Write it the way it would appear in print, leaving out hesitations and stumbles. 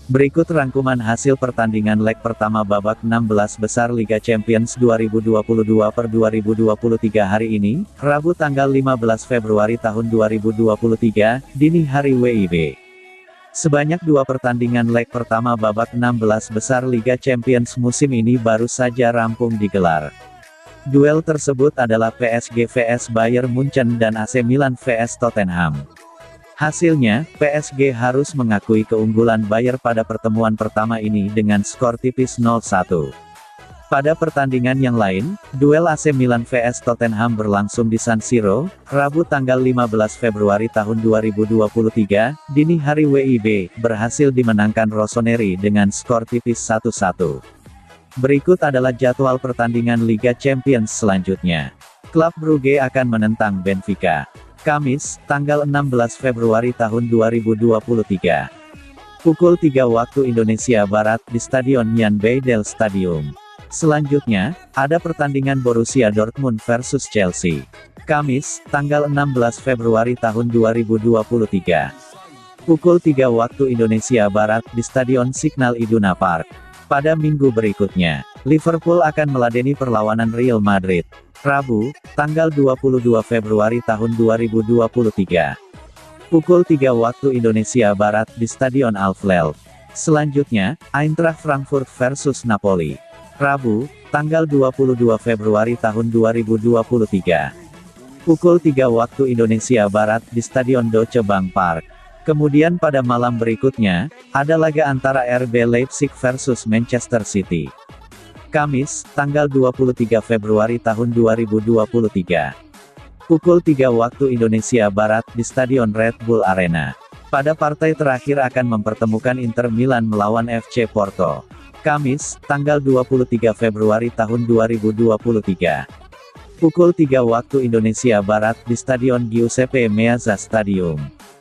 Berikut rangkuman hasil pertandingan leg pertama babak 16 besar Liga Champions 2022 per 2023 hari ini, Rabu tanggal 15 Februari tahun 2023, dini hari WIB. Sebanyak dua pertandingan leg pertama babak 16 besar Liga Champions musim ini baru saja rampung digelar. Duel tersebut adalah PSG vs Bayern Munchen dan AC Milan vs Tottenham. Hasilnya, PSG harus mengakui keunggulan Bayern pada pertemuan pertama ini dengan skor tipis 0-1. Pada pertandingan yang lain, duel AC Milan vs Tottenham berlangsung di San Siro, Rabu tanggal 15 Februari tahun 2023, dini hari WIB, berhasil dimenangkan Rossoneri dengan skor tipis 1-1. Berikut adalah jadwal pertandingan Liga Champions selanjutnya. Klub Brugge akan menentang Benfica. Kamis, tanggal 16 Februari tahun 2023. Pukul 3 waktu Indonesia Barat di Stadion Jan Beydel Stadium. Selanjutnya, ada pertandingan Borussia Dortmund versus Chelsea. Kamis, tanggal 16 Februari tahun 2023. Pukul 3 waktu Indonesia Barat di Stadion Signal Iduna Park. Pada minggu berikutnya, Liverpool akan meladeni perlawanan Real Madrid. Rabu, tanggal 22 Februari tahun 2023. Pukul 3 waktu Indonesia Barat di Stadion Al-Hilal. Selanjutnya, Eintracht Frankfurt versus Napoli. Rabu, tanggal 22 Februari tahun 2023. Pukul 3 waktu Indonesia Barat di Stadion Deutsche Bank Park. Kemudian pada malam berikutnya, ada laga antara RB Leipzig versus Manchester City. Kamis, tanggal 23 Februari tahun 2023. Pukul 3 waktu Indonesia Barat di Stadion Red Bull Arena. Pada partai terakhir akan mempertemukan Inter Milan melawan FC Porto. Kamis, tanggal 23 Februari tahun 2023. Pukul 3 waktu Indonesia Barat di Stadion Giuseppe Meazza Stadium.